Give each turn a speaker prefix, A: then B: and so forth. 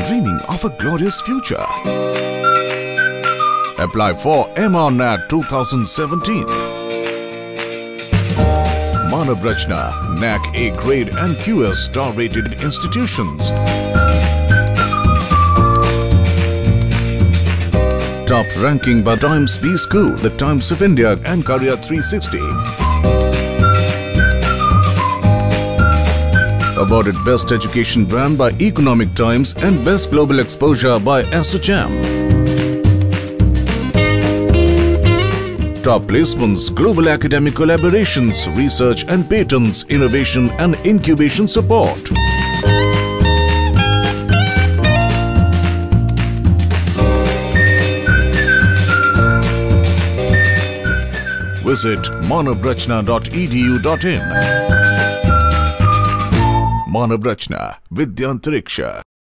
A: dreaming of a glorious future? Apply for MRNAT 2017. Manav Rachna, NAC A grade and QS star rated institutions. Top ranking by Times B School, the Times of India and Career 360. Awarded Best Education Brand by Economic Times and Best Global Exposure by ASSOCHAM. Top placements, global academic collaborations, research and patents, innovation and incubation support. Visit manavrachna.edu.in. Manav Rachna, Vidyantariksha.